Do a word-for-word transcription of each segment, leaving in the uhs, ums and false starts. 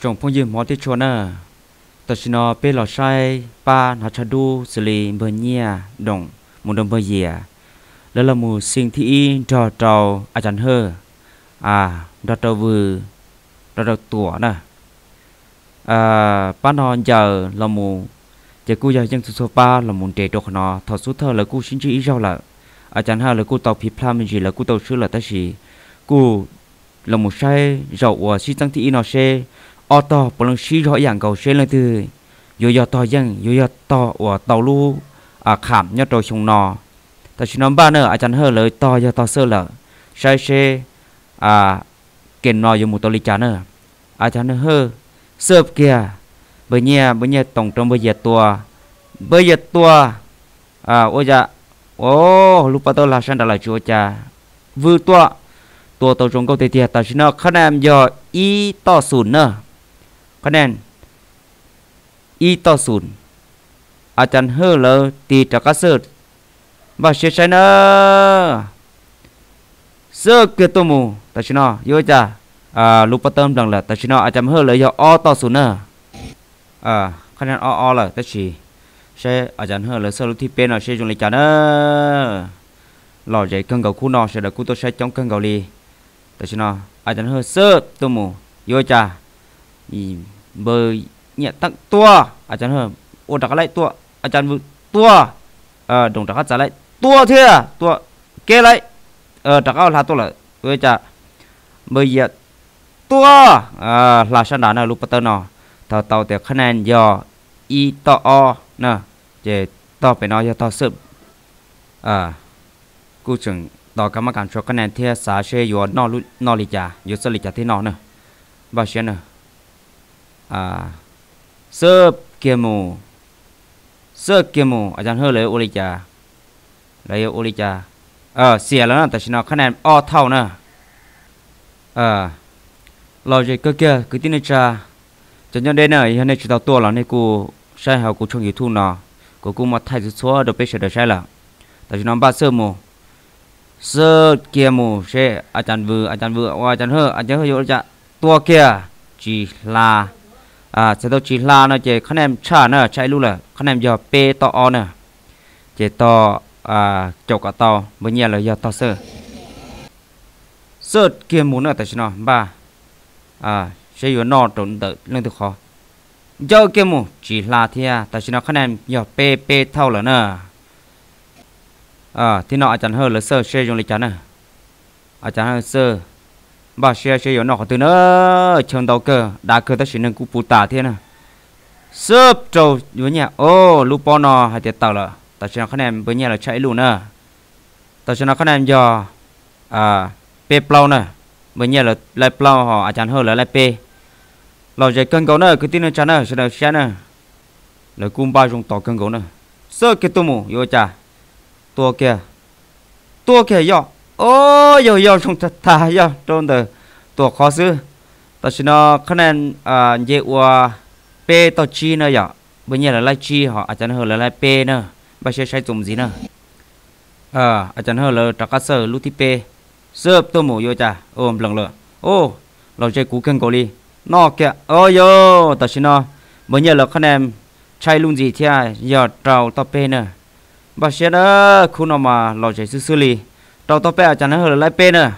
trong phong dương mỏ tiết cho nè ta xin nó bé lò sai ba nó chả đu xử lý bờ nhia đồng một đồng bờ dìa đó là một sinh thị trò trò à chẳng hơ à đó trò vừa đó trò tuổi nè à ba nó giờ là một giờ cô giờ dân số ba là một trẻ độc nó thọ số thơ là cô sinh chỉ rau là à chẳng hạn là cô tàu phí plam mình chỉ là cô tàu sư là ta chỉ cô là một sai rau ở si tăng thị nó xe ô tô bằng lòng si rõ ràng cầu xe lên từ dù giờ to dân dù giờ to ở tàu lu à khảm nhớ trôi sông nò ta chỉ nói ba nữa à chẳng hơn lời to giờ to sơ là sai xe à kiện nò dùng một tàu ly trà nữa à chẳng hơn sợp kìa bây giờ bây giờ tổng trong bây giờ tua bây giờ tua à ôi dạ ô lúc bắt đầu là sang đã là chúa cha vừa tua tua tàu trong câu tây tiệt ta chỉ nói khả năng giờ y to sùn nữa khả năng y to sùn à chẳng hơn là tì trả cá sợt và sẽ sai nữa sơ kia tôi mù ta chỉ nói vô cha à lúc bắt đầu rằng là ta chỉ nói à chẳng hơn là giờ o to sùn nữa à khả năng o o là ta chỉ sẽ à chẳng hơn là sơ lúc thi bên là sẽ dùng lịch trả nữa lò dậy cân gạo khu nọ sẽ là khu tôi sẽ chống cân gạo li ta chỉ nói à chẳng hơn sơ tôi mù vô cha bơi nhẹ tặng tua à chẳng hơn ôn đặt lại tua à chẳng vừa tua ờ đồng đặt trả lại tua thế à tua kê lại ờ đặt áo là tua lại với cha bây giờ tua à là sao đã nào lúc bắt đầu nọ tàu tàu thì khả năng do y to o nè để to phải nói cho to sớm à cú chừng tàu các mắt cảm cho khả năng theo xã sẽ do nọ nọ lì cha do sơ lì cha thế nọ nè bao nhiêu nè à sơ kia mù sơ kia mù à chẳng hơn lấy ô lì cha lấy ô lì cha ờ xìaแล้วนะแต่ฉันเอาคะแนนอ้อเท่านะเออเราจะก็เกี่ยคือที่นี่จ้าจนยันได้เนี่ยยันได้ชุดตัวเราเนี่ยกูใช้หากูช่องยูทูบเนาะกูกูมาถ่ายชัวร์เดี๋ยวไปเฉยๆใช่ละแต่ฉันเอาบ้าเสื้อหมูเสื้อเกียร์หมูใช่อาจารย์วืออาจารย์วือว่าอาจารย์เฮออาจารย์เฮออยู่จะตัวเกียร์จีลาอ่าเสร็จแล้วจีลาเนาะเจคะแนนชาเนาะใช้รู้เลยคะแนนยอเปต่ออเนาะเจต่ออ่าจกกับต่อเมื่อเนี่ยเลยยอต่อเสื้อเสื้อเกียร์หมูเนาะแต่ฉันเอาบ้าอ่าใช้อยู่นอกตรงเดินเรื่องตัวคอเจ้าเกมูจีลาเทียแต่ฉันเอาคะแนนยอเปเปเท่าเลยเนอะอ่าที่นอกอาจารย์เฮอร์เลเซอร์เชยยงลิจันเนอะอาจารย์เฮอร์เซอร์บ้าเชียเชยอยู่นอกของตัวเนอะเชิงเตาเกอร์ดาเกอร์แต่ฉันนึงกูปูตาเทียนะเซิร์ฟโจอยู่เนี่ยโอ้ลูปอนอให้เตะเต่าละแต่ฉันเอาคะแนนเบอร์เนี่ยเราใช้ลูเนอะแต่ฉันเอาคะแนนยออ่าเปเปล่าเนอะเบอร์เนี่ยเราไล่เปล่าห่ออาจารย์เฮอร์แล้วไล่เปเราจะcân gấu nữa cứ tin nó chán nữa sẽ được chán nữa là cung ba trong tàu cân gấu nữa sơ cái tôm mù vô cha tua kia tua kia yo ô yo yo trong thật thà yo trong từ tua khó xứ ta chỉ nó khả năng à dễ qua p tàu chi nữa yo bây giờ là lai chi họอาจารย์เฮอlà lai p nữa bây giờ sai dùng gì nữa àอาจารย์เฮอlà trắc cá sơ lú thi p sơ tôm mù vô cha ôm lần lợ ôเราจะกูcân gấu điนอกแกโอ้ยแต่ฉันเนาะเมื่อเนี่ยเราคะแนนใช้ลุงจีที่ยอดเราต่อไปเนอะบัดเชนเออคุณออกมาเราใจซื่อๆลีเราต่อไปอาจารย์เฮอร์ไล่เป็นเนอะ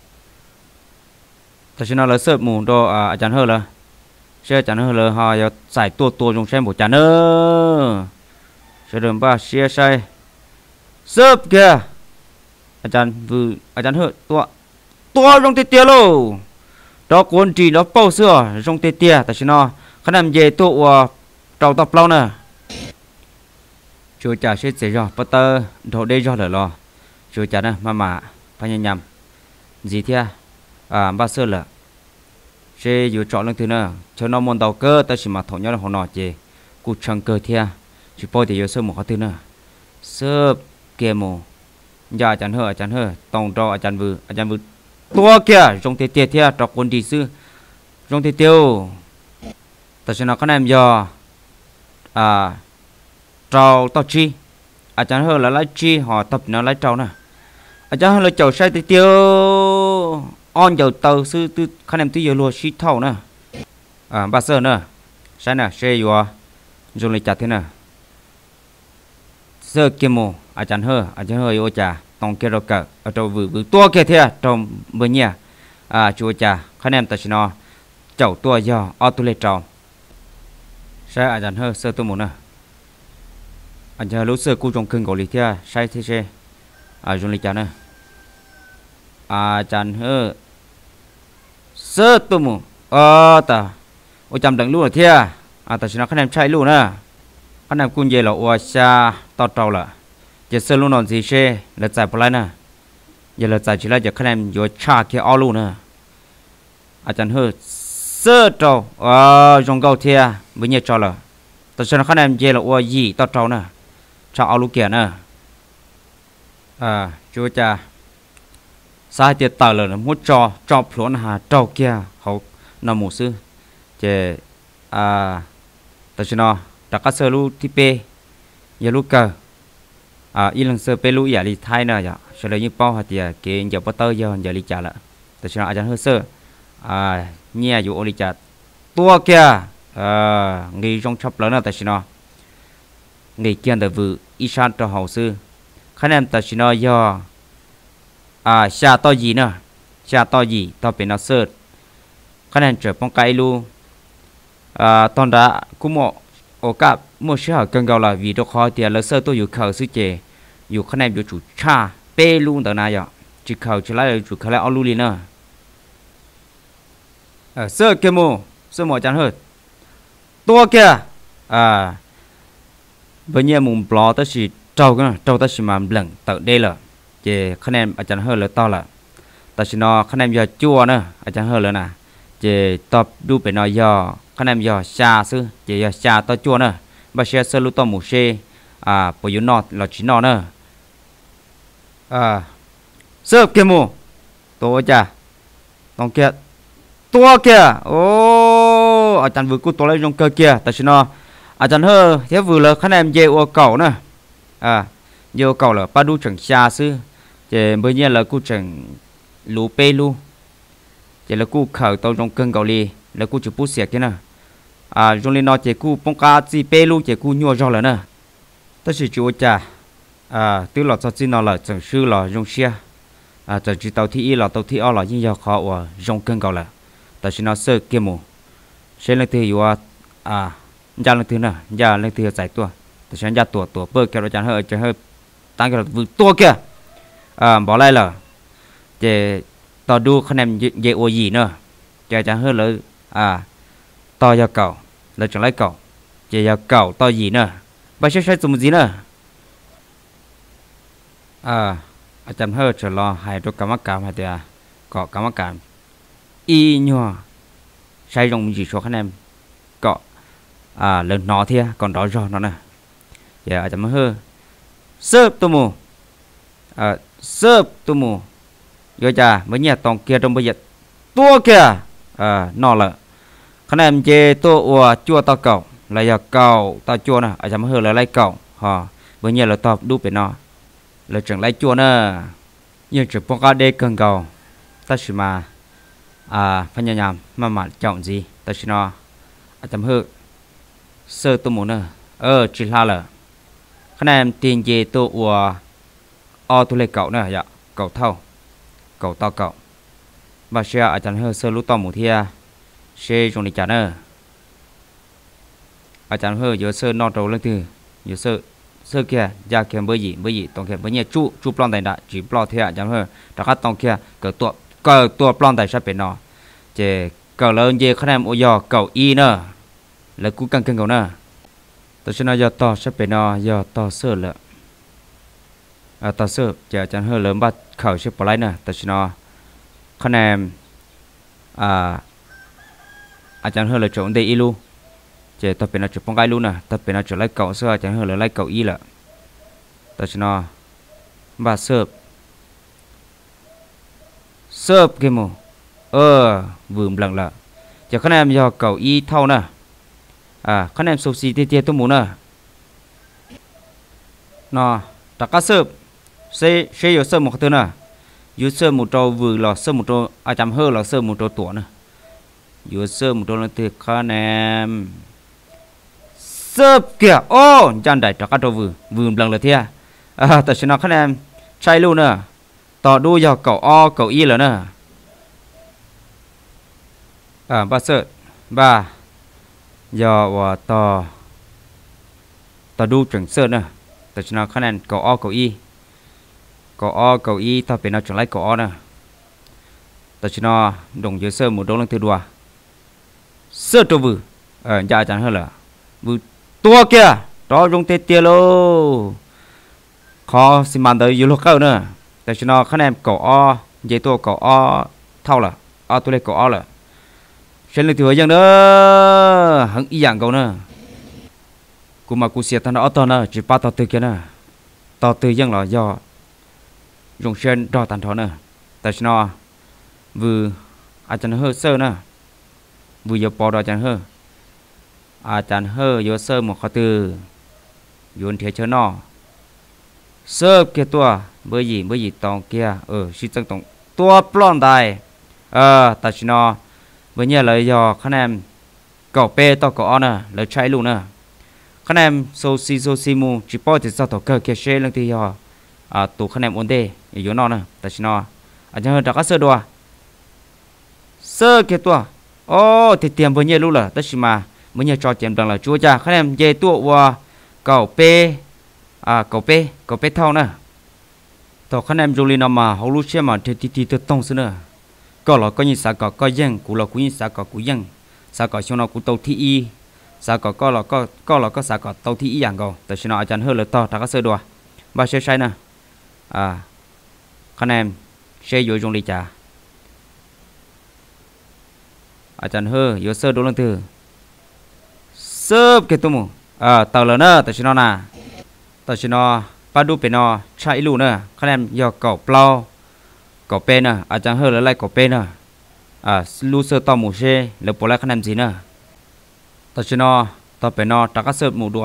แต่ฉันเราเสิร์ฟหมูตัวอาจารย์เฮอร์เลยเชื่ออาจารย์เฮอร์เลยฮะอย่าใส่ตัวตัวจงใช้หมูจานเนอะเชื่อเดิมป่ะเชื่อใช่เสิร์ฟแกอาจารย์วืออาจารย์เฮอร์ตัวตัวลงเตี้ยๆโลđó cuốn chỉ nó bao xưa trong tê tia tại sao nó khả năng về tụ trâu tập lâu nè chúa cha sẽ xảy ra bắt tơ thổ đây do lo chúa cha nè mà mà phải nhận nhầm gì thế à ba xưa là sẽ dù chọn lần thứ nữa cho nó môn đầu cơ ta chỉ mà thổ nhau là họ nọ chê cụ chẳng cơ thế chỉ bao thì sơ một thứ nữa sơ kia mồ giờ chẳng hơ chẳng hơ tòng trò chẳng vừa chẳng vừa tua kia trong thế tiệt thế trọc quân đi sư trong thế tiêu tại sao nó có em giờ à trâu tao chi à chẳng hơn là lấy chi họ tập nó lấy trâu nè à chẳng hơn là trâu sai thế tiêu on dầu tàu sư tư khả năng tư giờ lùa xí thầu nè à ba sơ nữa sai nè xe vừa dùng lịch chặt thế nè sơ kim mù à chẳng hơ à chẳng hơ yêu cha tông kia đâu cả ở trong vừa vừa tua kia thế trong bữa nhỉ à chúa cha khán em ta chỉ nó chậu tua do ở tu lệ tròn sai à chẳng hơ sơ tu mù nè à chẳng lúc sơ cu trong khưng cổ lịch thế sai thế xe à dùng lịch chặt nè à chẳng hơ sơ tu mù ờ ta ôi chăm đằng luôn thế à ta chỉ nó khán em chạy luôn nè khán em cún về là ua xa to trâu là giờ sơ luôn nón gì xe là chạy bỏ lại nè giờ là chạy chỉ là giờ khán em vừa cha kia ao luôn nè à chẳng hư sơ trâu ờ trong câu thế bây giờ trâu là ta chỉ nó khán em về là ua gì to trâu nè cha ao luôn kia nè à chúa cha sai tiệt tờ là muốn cho cho phun hà trâu kia hậu nằm ngủ sư chế à ta chỉ nó đặt các sơ lu tipe giờ lu cờ à y lần sơ pe lu giả li thay nè giờ sau đó như bao hạt tiền kia giờ bắt tới giờ giờ li trả lại ta chỉ nó ajan hơi sơ à nhẹ dụ li trả tua kia à nghề trong chập lớn là ta chỉ nó nghề kia là vừa y san cho hậu sư khả năng ta chỉ nó giờ à xa to gì nè xa to gì to bên nó sơ khả năng trở phong cây lu à tòn đã cũng một ô cáp một số họ cần gạo là vì đó khó thì là sơ tôiอยู่khẩu sư chếอยู่khả năngอยู่chủ cha pe luôn tờ này vậy chỉ khẩu chỉ là chủ khẩu là ao luôn nè à sơ kia mồ sơ mồ chẳng hơn tua kia à bây giờ mùng bò tới chỉ trâu cái trâu tới chỉ mà lẳng tự đây là chế khả năng ở chẳng hơn là to là ta chỉ nó khả năng giờ chua nữa ở chẳng hơn là nè chế tập đu bên nó giờ khả năng giờ xa sư chế giờ xa to chua nữa bà xe sơ lưu to mù xe à bởi yếu nọ là chỉ nọ nữa à sơ kia mù tổ chà tông kia tua kia ô ở chẳng vừa cút tổ lấy trong cơ kia ta chỉ nó ở chẳng hơ thế vừa là khả năng dễ ô cầu nữa à dễ ô cầu là ba đu chẳng xa sư chế bây giờ là cú chẳng lú pe lu chế là cú khởi tàu trong cơn cầu li là cú chụp bút xẹt kia nè à trong lên nó chế cú bông cá gì pe lu chế cú nhua rau là nè tất sự chúa cha à từ lọ cho xin nó là chẳng sư là trong xe à chẳng chỉ tàu thi là tàu thi o là những giờ khó ở trong cơn cầu là tất sự nó sơ kia mù sẽ lên thì vừa à ra lên thứ nè ra lên thứ giải tua tất sự ra tua tua bơ kéo chẳng hơi chẳng hơi tăng cái vừa tua kia à bỏ lại là chế tao đu khả năng dễ ô gì nữa chế chẳng hơn là à to cho cậu là chẳng lấy cậu chế cho cậu to gì nữa bây giờ sẽ dùng gì nữa à chẳng hơn trở lo hai đôi cá mắc cảm hay thì à có cá mắc cảm y nhua sai dùng gì số khả năng cậu à lần nó thia còn đó rồi nó nè giờ chẳng hơn sớp tôi mù à sớp tôi mù vô cha mới nhà tòng kia trong bây giờ tua kia à nọ là khả năng chê tua ua chua tao cầu là giờ cầu tao chua nè ở trong hơi là lấy cầu họ với nhà là tao đúp bên nó là chẳng lấy chua nè nhưng chỉ phong ca đê cần cầu ta chỉ mà à phải nhà nhầm mà mà chọn gì ta chỉ nó ở trong hơi sơ tôi muốn nè ờ chỉ là là khả năng tiền chê tua ua o tôi lấy cậu nè dạ cậu thâu cậu to cậu bà xe ở chẳng hơi sơ lú to mù thia xe trong lịch trả nè ở chẳng hơi giữa sơ nọ trâu lên từ giữa sơ sơ kia ra kèm bơi gì bơi gì tổng kèm bơi nhẹ chu chu plon tài đã chỉ plon thia chẳng hơi đặc khác tổng kia cờ tua cờ tua plon tài sắp bên nọ chè cờ lớn dê khả năng ô giờ cậu y nè là cú căng căng cậu nè tôi sẽ nói giờ to sắp bên nọ giờ to sơ lợ à ta sơ giờ chẳng hơi lớn bắt khẩu xếp bỏ lại nè ta chỉ nó khả năng à à chẳng hơi là trộn đây luôn chỉ ta phải là chụp bóng gai luôn nè ta phải là chụp lấy cậu sơ chẳng hơi là lấy cậu y là ta chỉ nó bắt sơ sơ cái mồ ờ vườn lặng lặng chỉ khả năng giờ cậu y thâu nè à khả năng sâu xì tia tia tôi muốn nè nó ta cá sơ xe xe yếu sơ một thứ nè yếu sơ một trâu vừa là sơ một trâu à chấm hơi là sơ một trâu tuổi nè อยู่เสริมตัวนั้นที่คะแนนเสิร์ฟเกียโอ้จันได้จากตัววืวืบลังเลยเทียอ่าแต่ชนะคะแนนใช่ลูกเนอะต่อดูยาวเก่าอ้อเก่าอีแล้วเนอะอ่าบาเสิร์บ้ายอว่าต่อต่อดูจังเสิร์เนอะแต่ชนะคะแนนเก่าอ้อเก่าอีเก่าอ้อเก่าอีถ้าเป็นเอาจังไรเก่าอ้อเนอะแต่ชนะดงเยอะเสิร์หมดดงลังถือดัวเสิร์ตัววืเออจะอาจารย์เหรอวืตัวเกียต่อลงเตเตียโลขอสิมันเดย์ยูโรเก้าเนอะแต่ชนะคะแนนเก่าอ้อเยตัวเก่าอ้อเท่าละอ้อตัวเล็กเก่าอ้อละฉันเลยถือยังเนอะหังอีอย่างเก่าเนอะกูมากูเสียทันอ้อตอนเนอะจีป้าต่อตือเกียเนอะต่อตือยังหรอย่อยงเชนรอตันทอนเนอะแต่ชนะวือาจารย์เฮอเซอร์เนอะวือยปอดอาจารย์เฮออาจารย์เฮอโยเซอร์หมกขตือโยนเทียเชนอเสิร์ฟเกี่ยตัวเบอร์ยี่เบอร์ยี่ตองเกียเออชิจังตองตัวปล้อนได้เออแต่ชนะเบอร์เนี่ยเลยยอคะแนนเก่าเป้ต่อเก่าอ้อเนอะเลยใช้ลูกเนอะคะแนนโซซีโซซีมูจิปอติดต่อต่อเกิดเกเชลังที่ยออ่าตัวคะแนนโอนเดอยู่นอกเนอะแต่ชนะอาจารย์เฮอดักเสิร์ฟดัวเสิร์ฟเกี่ยตัวโอ้ที่เตรียมเบอร์เนี่ยลูกละแต่ชิมาเบอร์เนี่ยจอเตรียมดังละจัวจ้าคะแนนเยตัวว่าเก่าเป้อ่าเก่าเป้เก่าเป้เท่านะต่อคะแนนจูลีนามาเขารู้เชื่อมาเทติติต้องเสนอก็เราก็ยิงสากก็ยังกูเรากูยิงสากกูยังสากชนกูเตาที่อีสากก็เราก็ก็เราก็สากเตาที่อีอย่างก็แต่ชนะอาจารย์เฮอเลยต่อถ้าก็เสือดัวบาเชใช่นะอ่าคะแนนเชยอยู่จงลีจ่าอาจารย์เฮออยู่เสือดูลังตือเสิร์ฟเกตุมูอ่าเต่าเลยเนอะแต่ชนะนะแต่ชนะปาดูเป็นอใช่ลูกเนอะคะแนนยอเก่าเปล่าเก่าเป็นนะอาจารย์เฮอเลยไล่เก่าเป็นนะอ่าลูเซอร์ต่อหมูเช่แล้วปล่อยคะแนนจีนะแต่ชนะต่อเป็นนอตากเสิร์ฟหมูดัว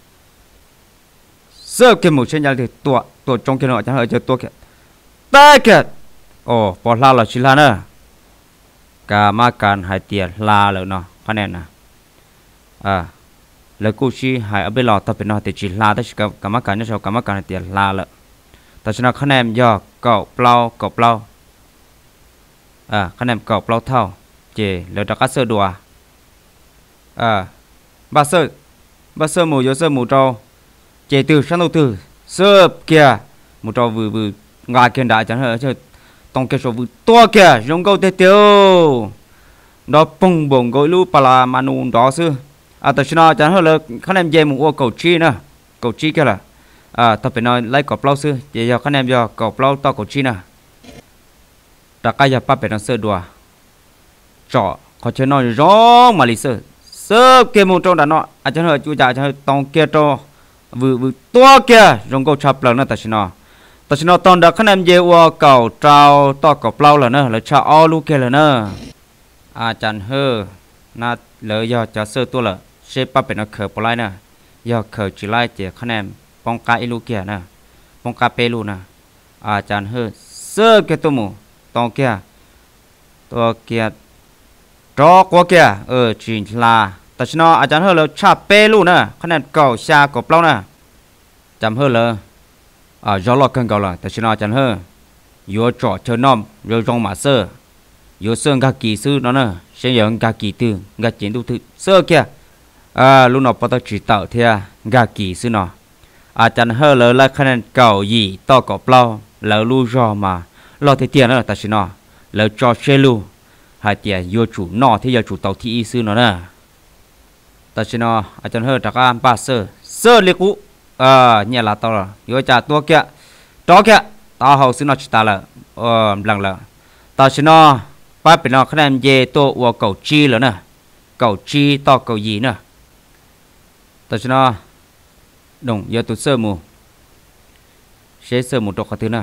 เสิร์ฟเกมหมูเช่นยังที่ตัวตัวจงเกนอาจารย์เฮอเจอตัวแกแต่แกโอ้ปอลาลาชิลาเนอะกามาการหายเตียลาเลยเนาะคะแนนนะอ่าแล้วกูชี้หายเอาไปหลอดต่อเป็นนอติจิลาแต่กับกรรมการเนี่ยชาวกรรมการเตียลาละแต่ชนะคะแนนยอเก่าเปล่าเก่าเปล่าอ่าคะแนนเก่าเปล่าเท่าเจแล้วดักเซอร์ดัวอ่าบาเซอร์บาเซอร์หมูยเซอร์หมูเจ้าเจตือฉันตือเสิร์ฟเกียหมูเจ้าวือวืองาเกียนได้จังเหรอเจ้าต้องเกี่ยววือตัวเกียยงเกาเตียวดอปุ่งบ่งกลูปลามานูดอซื้ออ่าแต่ชนะจังเหรอคะแนนเยมูว่าเก่าชีนะเก่าชีแค่ละอ่าถ้าเป็นน้อยไล่กอบเปล่าซื้อเดี๋ยวคะแนนยอเก่าเปล่าต่อเก่าชีนะตะกายาป้าเป็นนักเสือดัวเจาะเขาเชิญน้อยร้องมาลิเซอร์เสิร์ฟเกมมุงตรงด้านนออาจารย์เฮอจูจ่าอาจารย์ตองเกียร์โตวือวือตัวเกียร์จงก็ชับเปล่านะแต่ชนะแต่ชนะตอนดักคะแนนเยว่าเก่าเจ้าต่อเก่าเปล่าแล้วนะแล้วชาอ้อลูกเกแล้วนะอาจารย์เฮอน่าเลยยอจะเสือตัวละเชฟป้าเป็นนักเขือปลายนะยอเขือจีไล่เจคะแนนปองกาอิลูเกียนะปองกาเปลูนะอาจารย์เฮอเสือเกตัวมูตองเกียตัวเกียรอกว่าเกียเออจีนลาแต่ชนะอาจารย์เฮอเลยชาเปลูนะคะแนนเก่าชากับเปล่านะจำเฮอเลยอ่ายอลอกกันเก่าละแต่ชนะอาจารย์เฮอยัวจ่อเธอน้อมยัวจงมาเซอร์ยัวเสื่องกากีซื้อนั่นนะเสียงกากีตื้อกาจีนดูถือเสื้อเกียอ่าลูกนอปตจีเต่าเทียกากีซื้อเนาะอาจารย์เฮอเลยไล่คะแนนเก่ายี่ต่อกับเปล่าแล้วลูจอมาลอเทียนั่นแต่ชนะแล้วจอเชลูหายเตียโยจูนอที่ยจูเต่าที่อีซื้อเนาะนะแต่ชนะอาจารย์เฮอจากการป้าเซอร์เซอร์เล็กุอ่าเนี่ยละต่อโยจ่าตัวเกียต่อเกียต่อเขาซื้อนอชิตาละเออหลังละแต่ชนะป้าเป็นนอคะแนนเยตัววัวเก่าจีแล้วนะเก่าจีต่อเก่ายีนะแต่ชนะดงยาตุเซอร์มูเชเซอร์มูตกขัดนะ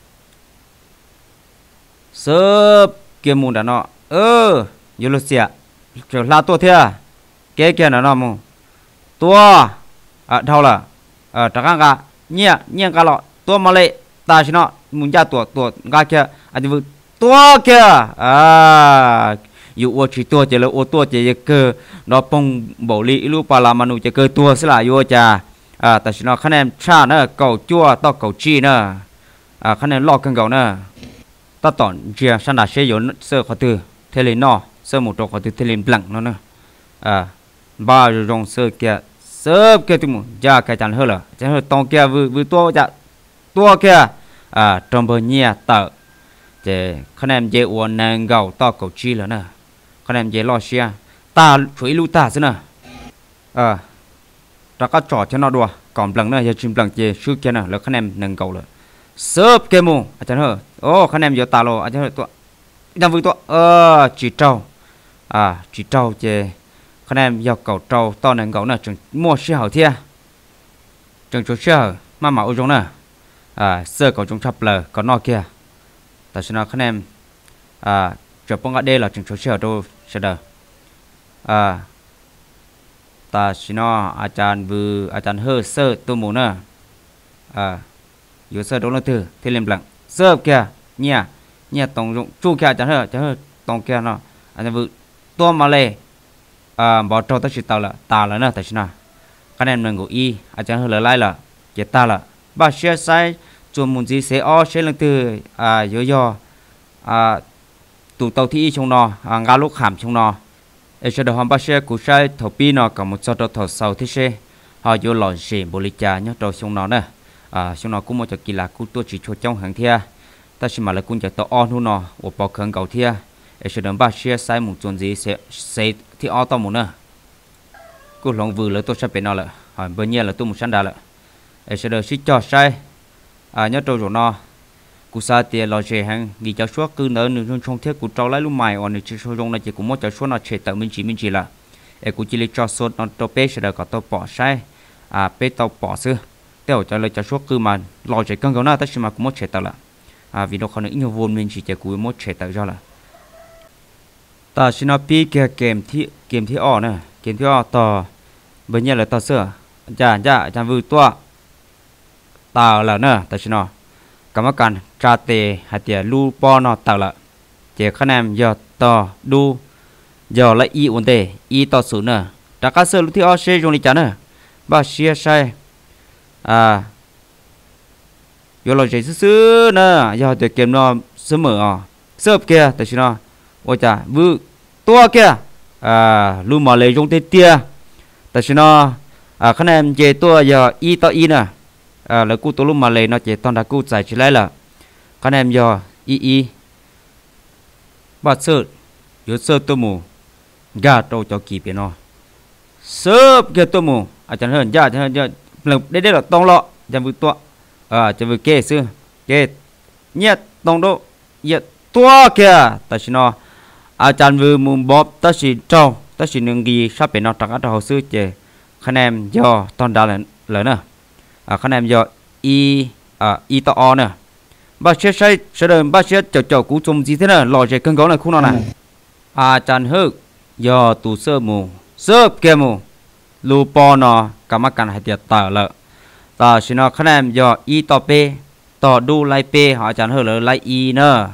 เสิร์ฟเกมมูดานเนาะเออยูโรเซียจะลาตัวเทียแกแกน่ะเนาะมูตัวอ่ะเท่าละเออตะกังกะเนี่ยเนี่ยกะละตัวมาเลยตาชนะมุนจาตัวตัวกะแกอาจจะตัวแกอ่าอยู่อชีตัวเจริญอตัวเจริญเกอดอปงโบลีลูปาลามานุเจเกอตัวสละอยู่จ้าอ่าแต่ฉันคะแนนชาเนอะเก่าจั่วต่อเก่าจีเนอะอ่าคะแนนลอกกันเก่าเนอะต่อตอนเจียฉันได้เสียอยู่เสื้อขอตือเทเลนอเสื้อหมูตัวขอตือเทเลนบลังนั่นเนอะอ่าบ้าอยู่ตรงเสื้อเกียเสื้อเกียตุ้มจ้าแกจันเฮอละจันเฮอตองเกียวิวิตัวจะตัวเกียอ่าตรงเบอร์เนียเตอเจคะแนนเจอวนนางเก่าต่อเก่าจีแล้วเนอะคะแนนเจลอเชียตาช่วยลูตาสินะอ่าเราก็จอดcho nó đùa còn lần nữa giờ chim lần chia trước kia nè là khán em nâng cầu rồi sớp kia mu à chẳng hờ ô khán em giờ tà lô à chẳng hờ tụi đang vui tụi ờ chỉ trâu à chỉ trâu chê khán em giờ cầu trâu to nâng cầu nè chừng mua xe hậu thia chừng chỗ xe hậu mà mạo trong nè à sơ cầu trong chập lờ có nọ kia tại sao khán em à chụp bông ở đây là chừng chỗ xe hậu đâu sẽ đờ à ta xin nóอาจารย์วูอาจารย์เฮอเซอร์ตัวหมูเนอะอ่าอยู่เซอร์โดนแล้วถือที่เล่มหลังเซอร์แกเนี่ยเนี่ยตรงจู่แกอาจารย์เฮออาจารย์เฮอตรงแกเนาะอาจารย์วูตัวมาเลยอ่าบอกเราต้องชิดตาละตาละเนอะแต่ชินะคะแนนหนึ่งกูอีอาจารย์เฮอเลยไล่ละเจ็ดตาละบ้าเชียร์ไซจวนมุนจีเซอเชียร์ลังถืออ่าเยอะย่ออ่าตู่เตาที่ชงนออ่างาลูกขามชงนอเอชดอมบาเช่กูใช้ทบีนอกับมุดจอดถอดเสาที่เช่họ vô lò xì bồ lì trà nhớ trâu xong nó nè à xong nó cũng một cho kỳ lạ cũng tôi chỉ cho trong hàng thia ta chỉ mà là cũng cho tao on luôn nó ở bao khẩn cầu thia ê cho đấm ba chia sai một chuyện gì sẽ sẽ thì o tao một nè cô lòng vừa là tôi sẽ bị nó lại hỏi bao nhiêu là tôi một sẵn đà lại ê cho đỡ xí cho sai à nhớ trâu rồi nó cú sa tiền lò xì hàng vì cháu suốt cứ nỡ nửa trong thiết của trâu lấy lúc mày còn chỉ số trong này chỉ cũng một cháu suốt nó chạy tự mình chỉ mình chỉ là ê cú chỉ lấy cho số nó tao bé sẽ đỡ có tao bỏ sai à bé tao bỏ xưa tao cho lấy cháu suốt cứ mà lò chạy căng gấu na tất nhiên mà cũng một chạy tự là à vì nó còn nữa nhiều vốn mình chỉ chạy cú một chạy tự cho là ta xin nó pi kia kèm thi kèm thi ọ nè kèm thi ọ tao bây giờ là tao sửa chả chả chả vừa tua tao là nè ta xin nóกรรมการชาเตหัดเตียลูปอนอตาละเจคะแนนยอต่อดูยอละอีอุนเตอีต่อศูนย์เนอะจากการเสือลุที่ออเชยงลิจานะบาเชียใช่อ่ายอเราใจซื้อๆเนอะยอเด็กเกมนอเสมออ่ะเสิร์ฟเกียแต่ชินะโอ้จ้าวื้อตัวเกียอ่าลูมาเลยยงเตเตียแต่ชินะอ่าคะแนนเจตัวยออีต่ออีเนอะà là cú tổ lúc mà lấy nó chỉ toàn là cú giải chỉ lấy là con em giờ y y bắt sơ yếu sơ tôi mù gà trâu cho kịp vậy nó sơ kia tôi mù à chẳng hơn ra chẳng hơn ra lần đây đây là tông lọ chẳng vừa tua à chẳng vừa kê xưa kê nhét tông độ nhét tua kia ta chỉ nó à chẳng vừa mùng bóp ta chỉ trâu ta chỉ nương ghi sắp bị nó trắng ở đầu xưa chỉ con em giờ toàn đã là lớn à à con em giờ y à y to o nè ba chiếc xe xe đơn ba chiếc chậu chậu cú trông gì thế này lò chạy cân gấu này khu nào này à chăn hư giờ tù sơ mù sơ kia mù lu po nọ cả mắt cắn hay tiệt tờ lợ tờ xin nó con em giờ y to p to đu lai p họ chăn hư lợ lai y nè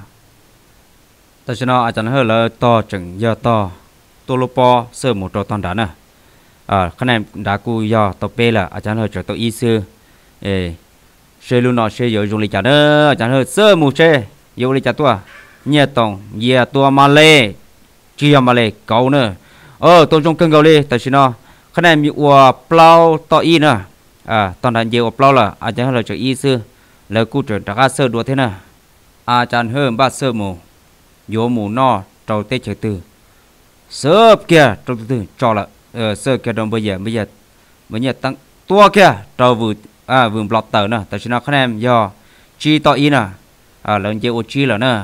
tờ xin nó chăn hư lợ to chừng giờ to tu lu po sơ một trò toàn đá nè à con em đã cú giờ to p là chăn hư trở to y xưa ê xe luôn nó xe giờ dùng lịch trả nữa chẳng hơi sơ mù xe dùng lịch trả tua nhẹ tổng nhẹ tua mà lê chia mà lê cầu nữa ờ tôi trong cân cầu lê tại sao nó cái này bị ua plau to y nữa à toàn là nhiều plau là à chẳng hơi là cho y xưa là cụ trưởng trả sơ đua thế nào à chẳng hơi ba sơ mù vô mù no trâu tê chờ từ sơ kia trâu từ cho là ờ sơ kia đồng bây giờ bây giờ bây giờ tăng tua kia trâu vừa à vườn lọt tờ nè tại sao nó con em do chi to y nè à lần chơi ô chi là nè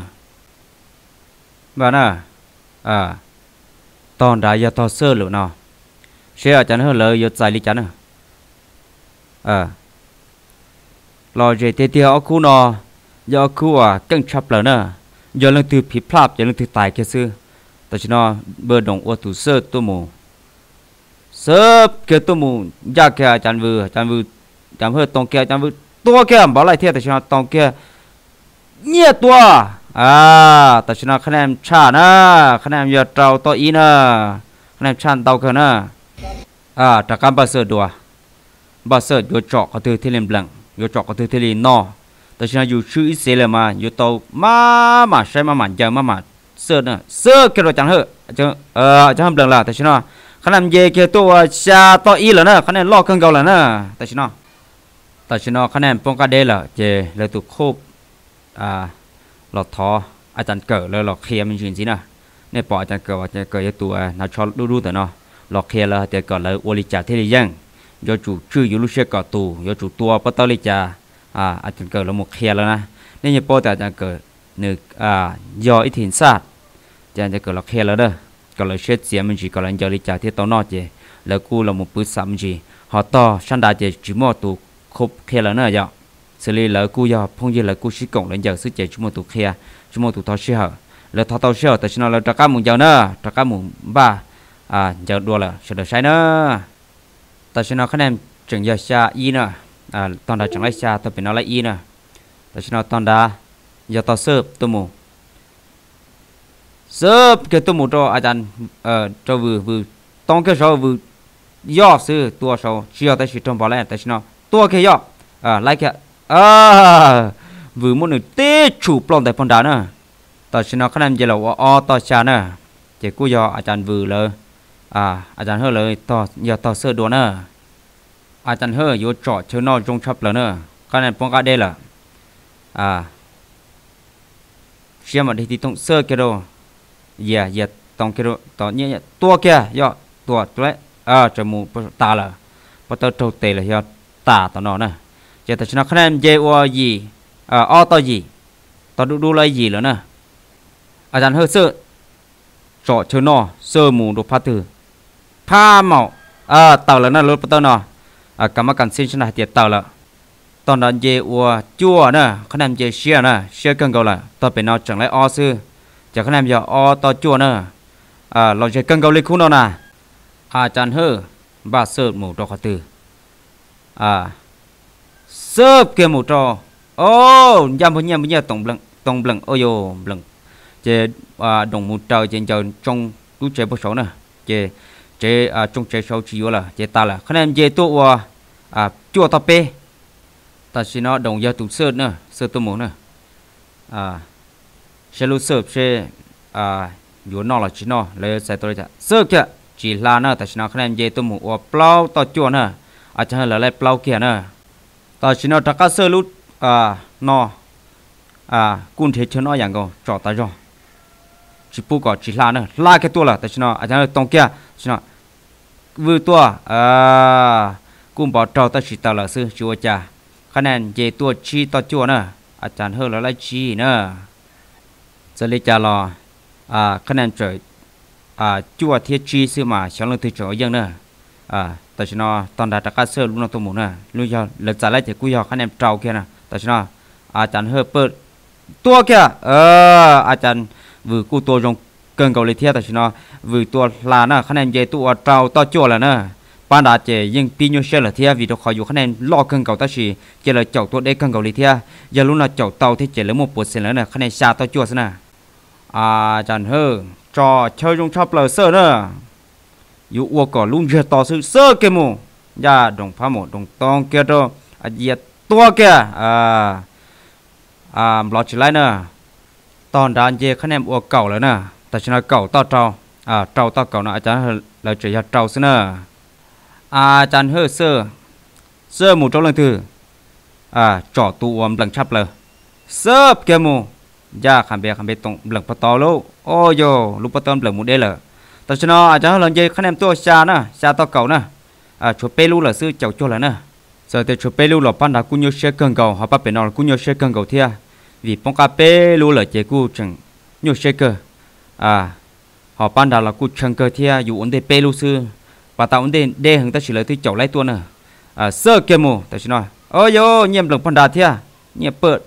và nè à toàn đại do to sơ lửa nè xe chẳng hơn lời do dài đi chắn nè à lo dễ tê tê ở khu nọ do khu à căng chập lửa nè do lần từ phí plap do lần từ tài kia xưa tại sao nó bờ đồng ô thủ sơ tô mù sơ kia tô mù ra kia chẳng vừa chẳng vừa chẳng hơi tông kia chẳng vừa tua kia bảo lại thiệt tại sao tông kia nhẹ tua อ่าแต่ฉันคะแนนชานะคะแนนยอดเราตัวอีนะคะแนนชาเตาเกินนะอ่าจากการบาเสดัวบาเสดอยู่เจาะก็ถือที่เล่นบลังอยู่เจาะก็ถือที่เล่นนอแต่ฉันอยู่ชื่ออิสราเอลมาอยู่เตามามาใช้มาหมันยังมาหมันเสือนะเสือเกี่ยวจังเหอะจังเออจังบลังละแต่ฉันคะแนนเย่เกี่ยวตัวชาตัวอีแล้วนะคะแนนลอกเครื่องเก่าแล้วนะแต่ฉันแต่ฉันคะแนนป้องกันได้ละเจเลยตุกคบอ่าหลอดท้ออาจารย์เกิดเลยหลอกเคลียร์มันจริงๆนะในปออาจารย์เกิดอาจารย์เกิดตัวนักชอดูดูแต่เนาะหลอกเคลียร์แล้วแต่ก่อนเลยโอลิจ่าที่เรียงยอจูชื่อยูรุเชก่อตูยอจูตัวปัตตลิจ่าอ่าอาจารย์เกิดเราหมดเคลียร์แล้วนะนี่ยังปอแต่อาจารย์เกิดหนึ่งอ่ายออิทธินศาสตร์อาจารย์จะเกิดหลอกเคลียร์แล้วเด้อก็เลยเช็ดเสียมันจีก็เลยยอลิจ่าที่ตัวนอกเจแล้วกูเราหมดปืนสามจีหอต่อชันดาเจจีมอตูคบเคลียร์แล้วเนาะยอxử lý lỡ cú giờ phong như là cú sĩ cộng lên giờ sức chạy chúng một tụ kia chúng một tụ thao xe hở lỡ thao thao xe hở tại sao là trả cá mùng giờ nữa trả cá mùng ba à giờ đua là sẽ được sai nữa tại sao các em chừng giờ xa y nữa à toàn đã chẳng lấy xa tôi phải nói lấy y nữa tại sao toàn đã giờ tao sớp tôi mù sớp cái tôi mù cho anh chàng ờ cho vừa vừa tông cái số vừa do sư tua số chiều tại sự trong bảo lẽ tại sao tua cái do à lấy cái à vừa muốn được tê chủ plon tại phong đá nữa tao xin nó khả năng gì là o tao cha nữa chỉ cú giờอาจารย์vừaเลยอ่าอาจารย์เฮอเลยต่ออย่าต่อเสื้อดัวnữaอาจารย์เฮออยู่จอดเชิญนอจงชับเลยnữaขนาดป้องกันได้ละอ่าเชื่อมาที่ตรงเสื้อกี่โลเหยียเหยียตรงกี่โลต่อเนี่ยตัวกี่ย่อตัวตัวอ่าจมูกตาละพอตัวโตเตะเลยย่อตาต่อนอnữaจะแต่ชนะคะแนนเจวยีอ่าออต่อยีต่อดูดูเลยยีแล้วนะอาจารย์เฮอเซอร์จอดเชิญนอเซอร์หมูดูพัดถือผ้าเมาอ่าเต่าแล้วนะรถปัตเตอร์นออ่ากรรมการเส้นชนะเตียเต่าแล้วตอนนั้นเจวจั่วนะคะแนนเจเชียนะเชียกันเก่าละต่อเป็นนอจังไรออซื้อจากคะแนนยาออต่อจั่วนะอ่าเราจะกันเก่าเลยคู่นอนะอาจารย์เฮอบาเซอร์หมูดูพัดถืออ่าเสิร์ฟเกมหมูจอโอ้ยามพญาพญาตรงบลังตรงบลังโอ้ยบลังเจอ่าดงหมูเตอเจนเจจงรู้ใจผู้สาวนะเจเจอ่าจงใจสาวชิวละเจตาละคะแนนเจตัวว่าอ่าจั่วตะเปแต่สินะดงยาตุเสิร์ฟนะเสิร์ฟตัวหมูนะอ่าเชลูเสิร์ฟเชอ่าอยู่นอกละชินะเลยใส่ตัวจะเสิร์ฟจะจีลานะแต่สินะคะแนนเจตัวหมูว่าเปล่าต่อจั่วนะอาจจะอะไรเปล่าเกียนะตอนชิโนทักเซอร์ลุอ่านออ่ากุนเทชนออย่างก็จอดตาจอชิปูก็ชิลาเนอะลาแค่ตัวละแต่ชิโนอาจารย์ตรงแก่ชิโนวือตัวอ่ากุมบอกจอดตาชิตาละซื้อชัวจ่าคะแนนเจตัวชีต่อจั่วเนอะอาจารย์เฮอแล้วไล่ชีเนอะจะเลยจ่ารออ่าคะแนนเจออ่าจั่วเทียชีซื้อมาฉันเลยถือจ่อยังเนอะอ่าแต่ฉันตอนได้ตะการเสื้อลูกน้องตัวหมูน่ะลูกยาวหลังจากไล่จากกูยาวคะแนนเจ้าแค่น่ะแต่ฉันอาจารย์เฮอเปิดตัวแค่เอออาจารย์วือกูตัวจงเกินเกาหลีเทียแต่ฉันวือตัวลาน่ะคะแนนเจตัวเจ้าต่อจั่วแล้วน่ะปานดาเจยังปีโยเชลเทียวิดีโอคอยอยู่คะแนนล่อเกินเก่าตาชีเจเลยเจ้าตัวได้เกินเกาหลีเทียอย่าลุ้นน่ะเจ้าเต่าที่เจเลยมั่วปวดเสร็จแล้วน่ะคะแนนชาต่อจั่วซะน่ะอาจารย์เฮอจอเชยจงชอบเปลือกเสื้อน่ะอยู่อัวก่อลุงเจต่อซื้อเสื้อเกมูยาดงพาหมดดงตองเกตอาเยียตัวแกอ่าอ่าบล็อกชิไลเนอร์ตอนดานเจคะแนนอัวเก่าเลยนะแต่ชนะเก่าต่อเจ้าอ่าเจ้าต่อเก่านะอาจารย์เราจะยัดเจ้าซิเนอร์อาจารย์เฮอเซอร์เซอร์หมูเจ้าเรื่องถืออ่าจ่อตัวมหลังชับเลยเซิร์ฟเกมูยาขันเบียขันเบียตรงหลังปะตอลูโอ้โยลูกปะตอมหลังหมูได้เลยแต่ชนะอาจารย์หลังเจคะแนนตัวชานะชาต่อเก่านะอ่าชัวเปรูlà sư chậu chua là nè giờ thìชัวเปรูlà pan đã cún nhớ xe cần cầu họ bắt bên nào cún nhớ xe cần cầu thia vì phong cà pe lu là chế cú chừng nhớ xe cơ à họ pan đã là cú chừng cơ thia dù ổn định pe lu sư và tạo ổn định đê hằng ta chỉ là thứ chậu lấy tua nè à sơ kia mù ta chỉ nói ôi yo nhiệm lượng pan đã thia nhiệm bớt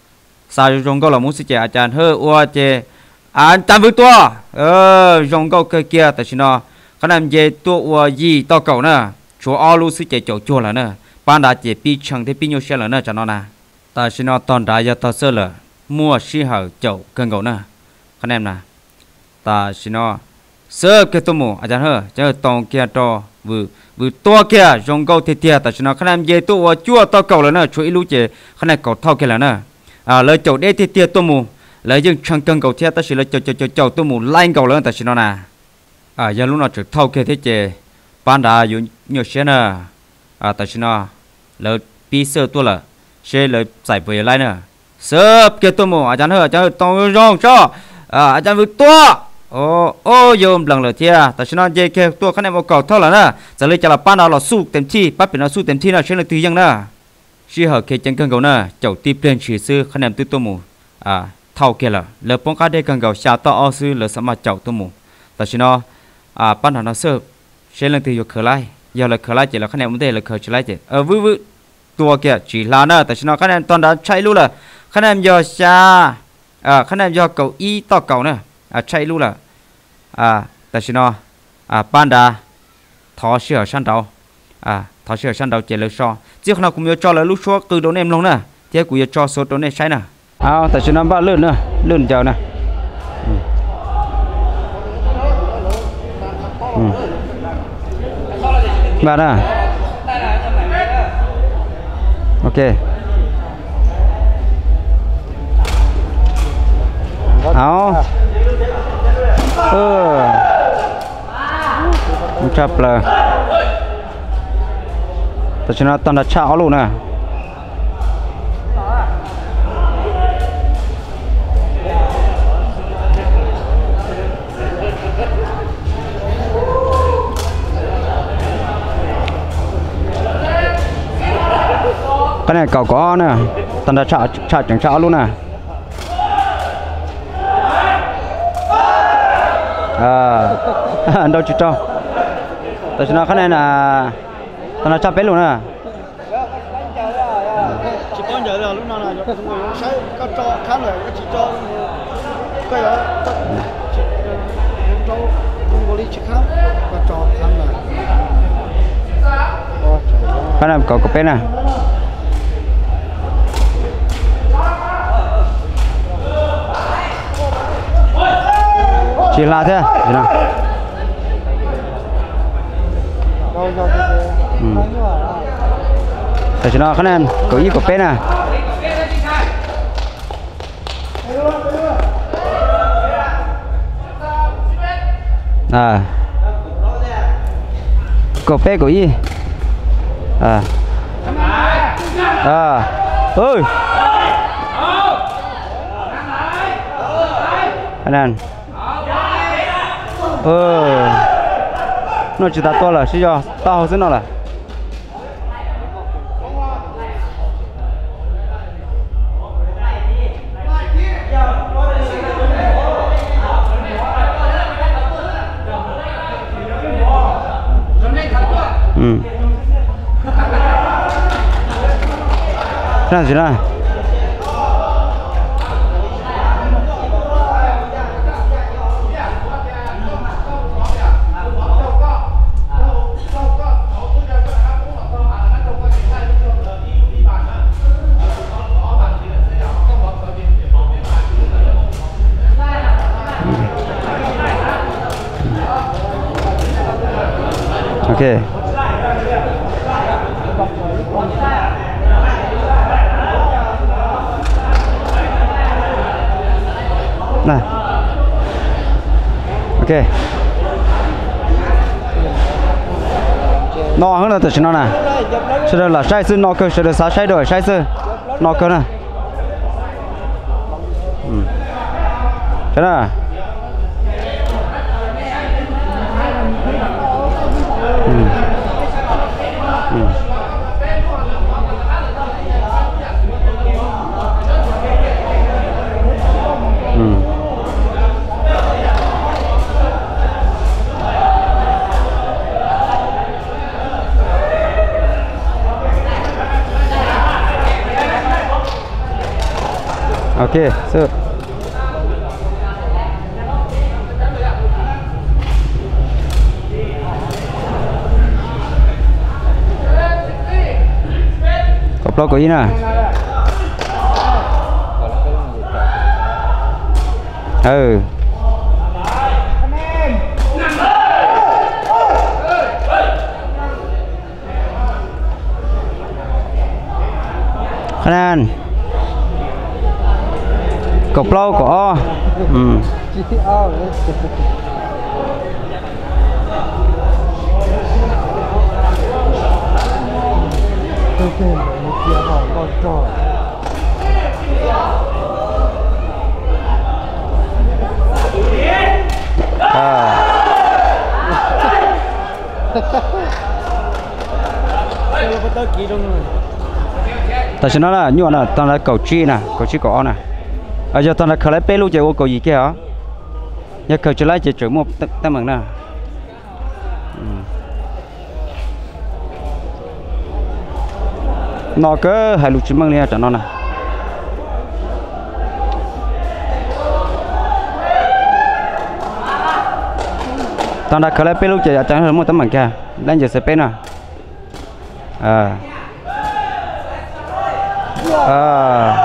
sao trong câu là muốn sư trẻอาจารย์เฮ้ออ้วเจอ่านจำไว้ตัวเออtrong câu kia ta chỉ nóiขณะเจตัววัวยีต่อเก่านะชัวอาลูสิเจจ่อจั่วแล้วนะปานดาเจปีชังที่ปีโยเชลแล้วนะจันนอนะแต่ฉันตอนได้ยาต่อเสือเลย mua xí hở chậu cần gấu nè anh em nè ta xin nó sơ cái tôm mù à chẳng hơ chẳng tông kia to vừa vừa to kia rong gấu thì tiệt ta xin nó anh em dễ tu chua to cầu là nè chuối lú chè anh em cầu thau kia là nè à lời chậu đê thì tiệt tôm mù lời dương chẳng cần cầu tiệt ta xin lời chậu chậu chậu chậu tôm mù lain cầu lớn ta xin nó nè à giờ lúc nào trực thau kia thế chè ban đãอยู่nhiều xe nè à ta xin nó lời pi sơ tua là xe lời giải về lại nè sơ kia tôm mù à chẳng hơ chẳng tông rong cho à chẳng vừa to ô ô yom lần lượt thiaแต่ฉันนั่นเจแค่ตัวคะแนนโอกาสเท่าไหร่นะจะเลยจะละป้านเราสู้เต็มที่ปั๊บเป็นเราสู้เต็มที่นะเช่นเลยตียังนะชี้เหาะเคจังกังเก่านะเจ้าตีเปลี่ยนชื่อซื้อคะแนนตื้อตัวหมูอ่าเท่าเกี่ยละเลยป้องกันได้กังเก่าชาต่ออ้อซื้อเลยสามารถเจ้าตัวหมูแต่ฉันอ่าป้านหาเราเสิร์ฟเช่นเลยตีอยู่เคยไล่ยาวเลยเคยไล่เจแล้วคะแนนมันได้เลยเคยใช้ไล่เจเออวื้อวื้อตัวเกี่ยจีลานะแต่ฉันคะแนนตอนนั้นใช้รู้ละคะแนนยอชาอ่าคะแนนยอเก่าอีต่อเก่านะอ่าใช้รู้ละอ่าแต่ฉันอ่ะอ่าป้านดาทอเชื่อชั้นดาวอ่าทอเชื่อชั้นดาวเจริญชอเจ้าขณะกูมีจอแล้วลูกชัวคือโดนเอ็มลงนะเจ้ากูจะจอโซโดนเอ็มใช่นะเอาแต่ฉันบ้าเลื่อนนะเลื่อนเจ้านะบ้านะโอเคเอาเออมันจับเลยแต่ฉันตอนนั้นเช้าลูกนะcái này cậu có nè tao đã chọn chọn chẳng chọn luôn nè à đâu chỉ cho tao chỉ nói cái này là tao đã chọn bé luôn nè chỉ có giờ là lúc nào là sẽ có cho khám rồi chỉ cho cái đó cho không có lý chỉ khám và cho khám rồi cái này cậu có bé nè chỉ là thế gì nào tại sao nó cái này có ý của bé nè à có bé có ý à à ơi anh anh ờ nó chỉ ta to là chứ do tao thế nào là ừ cái gì này ok này ok no hơn là từ nó nè sẽ đây là sai sư no cơ sẽ được sáu sai đổi sai sư no cơ nè thế nào ok sir cặp lo có ý nè ừ khả năng cột lâu có ừ ta sẽ nói là như là tao là cầu chi nè cầu chi có nè ở giờ tao là khởi lại pe luôn chạy cầu gì kia hả nhà khởi trở lại chỉ chở một tấm bằng nè nó cứ hai lục chín bằng này cho nó nè tao đã khởi lại pe luôn chạy chẳng hơn một tấm bằng kia đang giờ sẽ pe nè à à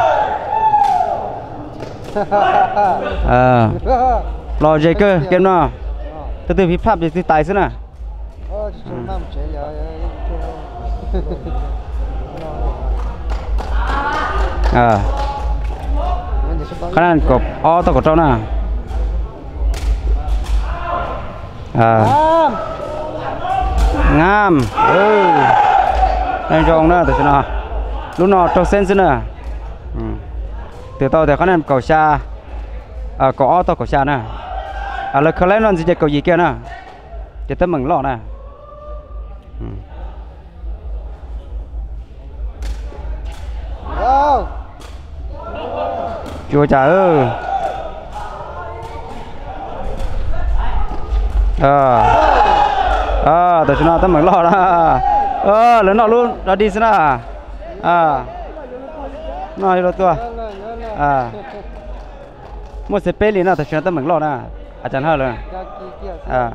à lo dây cơ kiếm nó từ từ phép pháp thì tài xí nè à khả năng cọp o tao có trâu nè à ngam ừ đây cho ông đó từ nào lúc nào trâu sen xí nè từ tao thì khả năng cầu xa à có o tao cầu xa nè à là khả năng nó gì cầu gì kia nè chỉ tấm bằng lọ nè chua chả ơi à à từ nào tấm bằng lọ đó ờ lớn nọ luôn ra đi xem nào à nói rồi tua à một xe pê liền nào từ nào tấm bằng lọ nè à chẳng hơn rồi à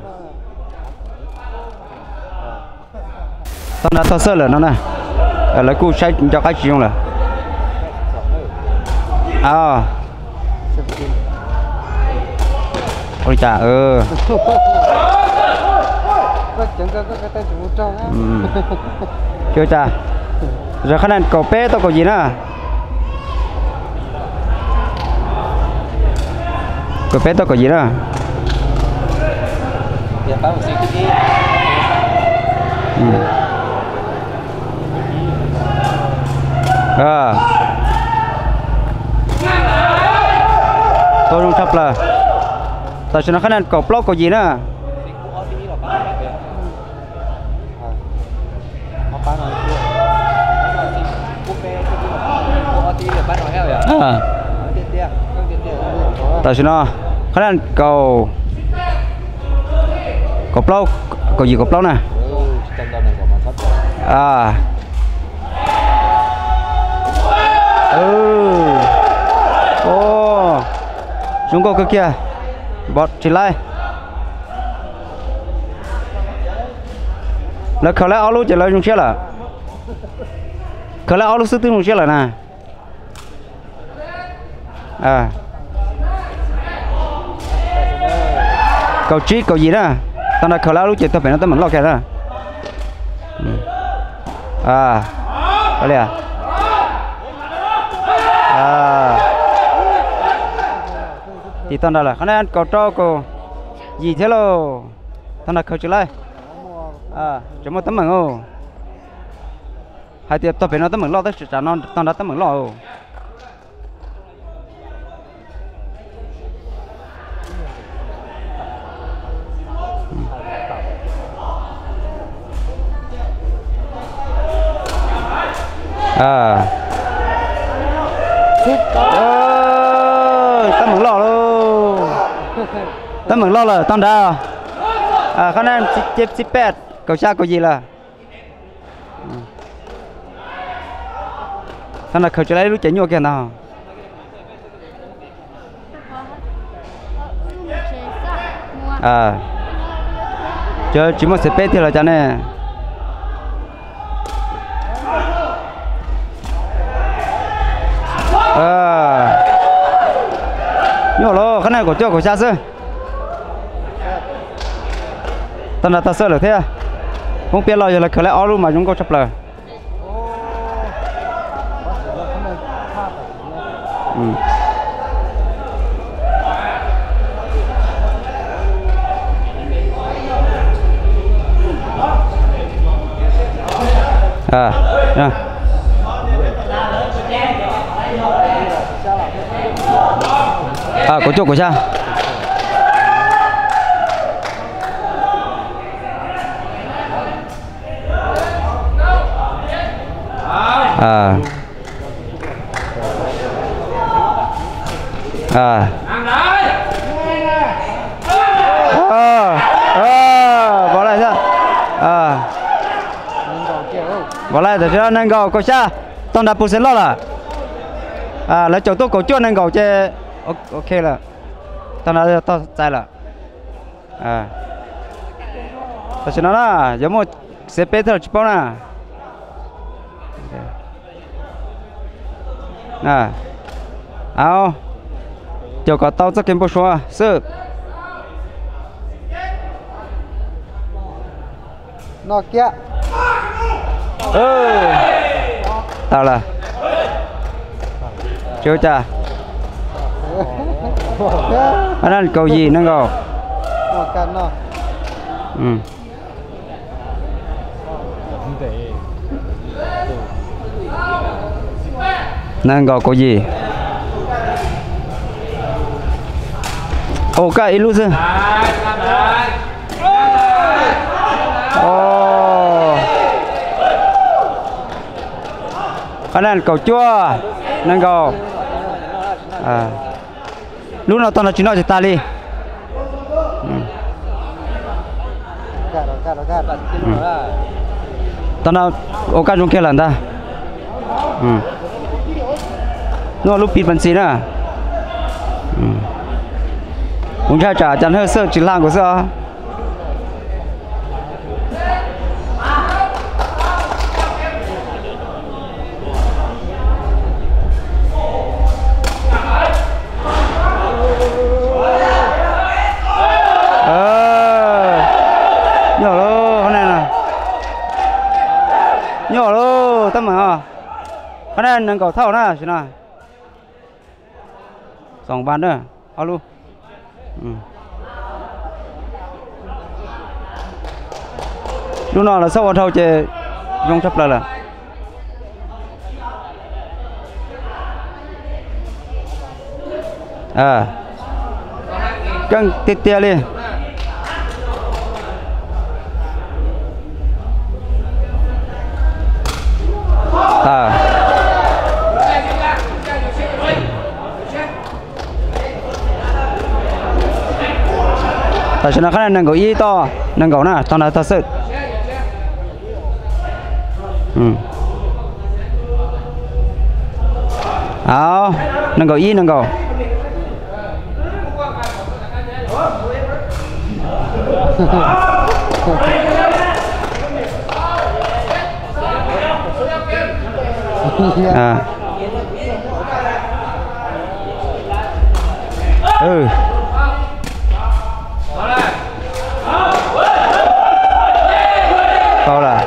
tao đã tao sơ rồi nó nè lấy cú sai cho cái gì không là à ôi chà ừ chưa chà rồi khả năng cầu pé tao có gì nữa cầu pé tao có gì nữa à tôi không chấp là tại sao nó khả năng cầu block có gì nữa à tại sao nó khả năng cầu cầu block cầu gì cầu block nè à ừ ô chúng có cái kia bọt chỉ lại là khởi lại áo lúc chỉ lại chúng chết là khởi lại áo lúc sức tư chúng chết là nè à cầu trí cầu gì đó tao nói khởi lại lúc chỉ tao phải nó tao mình lo kẹt đó à có lẽ à thì tao nói là khả năng cầu cho cô gì thế lo tao nói khởi trở lại à chỉ một tấm bằng ô hai tiệp tao phải nó tấm bằng lo tới trả non tao đã tấm bằng lo à ơi tao mừng lo luôn tao mừng lo là tao đã à khả năng chip chip pet cầu xa cầu gì là tao là khởi trở lại lúc chạy nhua kia nào à chơi chỉ một chip pet thì là cho nên à nhỏ lo cái này của cho của cha sơ tao là tao sơ được thế à không biết lo giờ là khởi lại luôn mà chúng có chấp lời ừ. à nha à có chỗ của cha à à à à bỏ lại ra à bỏ lại để cho nên gầu có cha toàn đã phụ lo là à lấy chỗ tôi cổ chuột nên gầu che ok là toàn đã to sai là à ta chỉ nói là giống một xe pê thôi chụp nè à ao chỗ có tao rất kiếm bớt số sư nó kia ừ tao là chưa cha anh ăn cầu gì nó cầu nó cần nó ừ năng cầu cầu gì ok illusion oh anh ăn cầu chua năng cầu à lúc nào tao nói chuyện nói thì ta đi tao nào ok chúng kia lần ta ừ nó lúc bị bắn xí nè cũng cha trả chẳng hơi sợ chỉ làm của sao nhỏ lô con này nè nhỏ lô tâm mà con này nâng cầu thao nè chứ nào sòng bàn nữa ao luôn ừ. lúc nào là sau vào thâu chơi dùng chấp là là à căng tít tia lên à tại sao nó cái này nâng cầu y to nâng cầu nè to này to sự ừ áo nâng cầu y nâng cầu à ừ câu là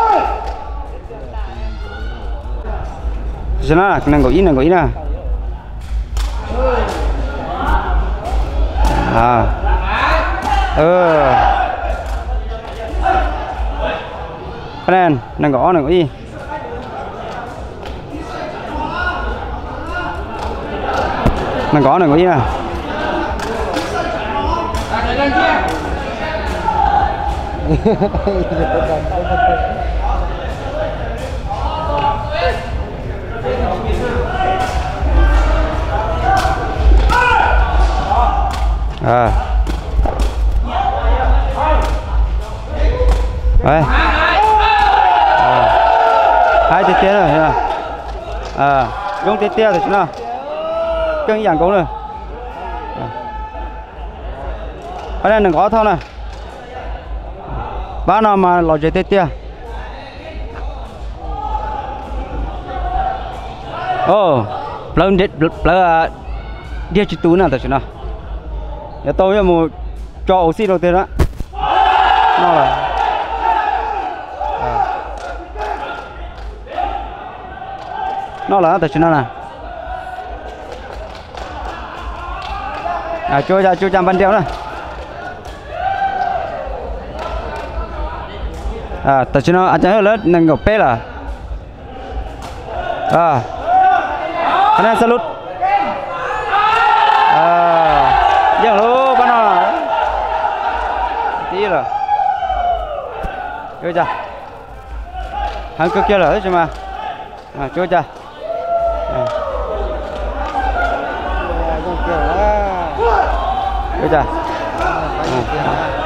cho nó là năng gọi ý năng gọi ý nè à ừ cái này năng gọi năng gọi ý năng gọi năng gọi ý nè à đây à. hai tiết tiết rồi nè à dùng tiết tiết rồi chứ nào cân dạng cũng rồi ở đây đừng có thôi nè ba nào mà lò chơi tiết tiết ô lớn chết lớn dia chỉ tú nào ta chứ nào giờ tôi là một cho oxy đầu tiên đó nó là à. Nó là ta chứ nào nè à cho ra cho chăm ban đeo nữa à ta chứ nó anh thấy lớn nâng ngọc bé là à anh em salute à giang lô ban nào tí rồi chơi chưa hàng cực kia rồi chứ mà à chơi chưa chơi chưa